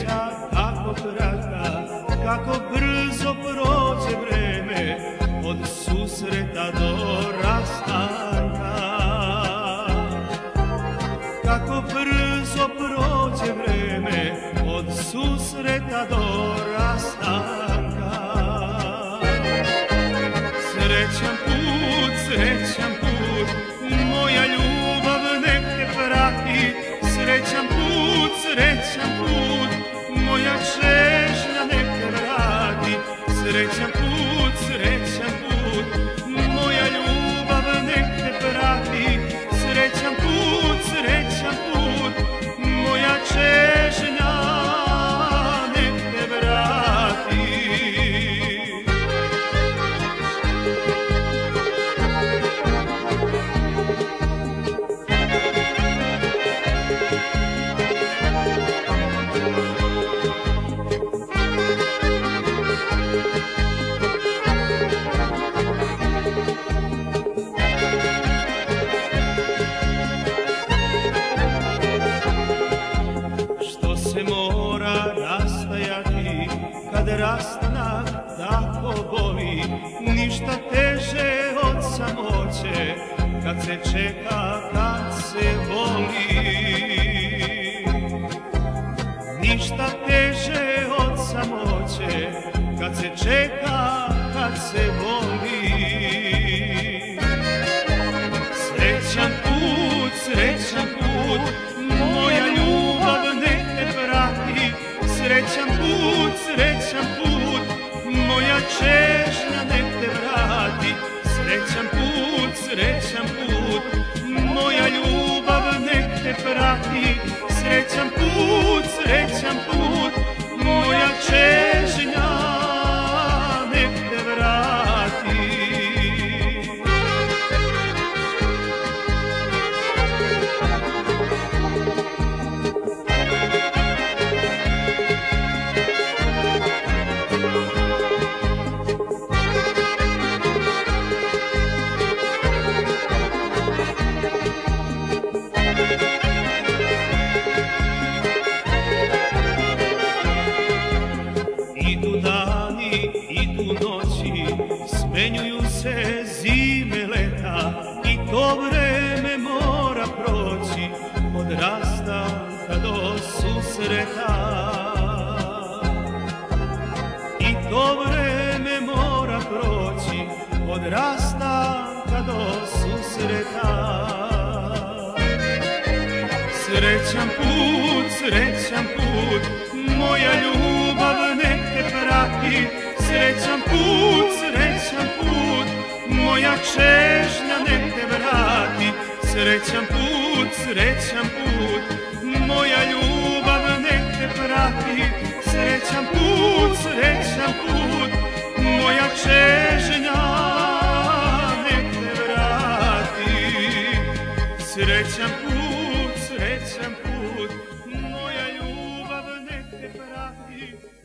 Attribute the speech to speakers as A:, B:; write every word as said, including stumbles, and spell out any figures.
A: sreća tako kratka, kako brzo prođe vreme od susreta do rastanka. Kako brzo prođe vreme od susreta do rastanka. Srećan put, srećan put, moja ljubav nek te prati. Srećan put, srećan put, moja čežnja nek te vrati. Srećan put, srećan put, moja ljubav nek te prati. Srećan put, srećan put, moja čežnja nek te vrati. Kad rastanak tako boli, ništa teže od samoće, kad se čeka, kad se voli. Ništa teže od samoće, kad se čeka, kad se voli. Srećan put, srećan put, moja ljubav nek te prati. Srećan put, srećan put, moja čežnja nek te vrati. Srećan put, srećan put, moja ljubav nek te prati. Srećan put, srećan put, moja čežnja nek te vrati. Smenjuju se zime, leta i to vreme mora proći od rastanka do susreta. I to vreme mora proći od rastanka do susreta. Srećan put, srećan put, moja ljubav nek te prati. Srećan put, srećan put, moja čežnja nek te vrati. Srećan put, srećan put, moja ljubav nek te prati. Srećan put, srećan put, moja čežnja nek te vrati. Srećan put, srećan put, moja ljubav nek te prati.